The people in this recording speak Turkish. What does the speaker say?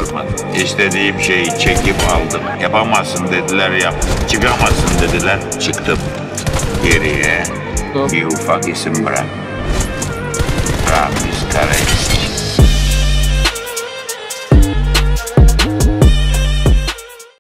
sormadım. İstediğim şeyi çekip aldım. Yapamazsın dediler, yaptım. Çıkamazsın dediler, çıktım. Geriye bir ufak isim bırak. Ramiz Karaca.